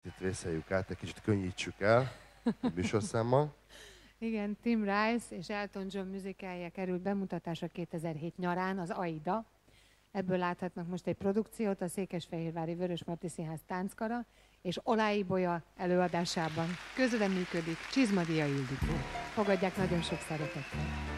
Itt vészeljük át, egy kicsit könnyítsük el a műsorszámmal. Igen, Tim Rice és Elton John musicalje került bemutatásra 2007 nyarán, az Aida. Ebből láthatnak most egy produkciót a Székesfehérvári Vörösmarty Színház tánckara és Olái Bolya előadásában. Közreműködik Csizmadia Ildikó. Fogadják nagyon sok szeretettel.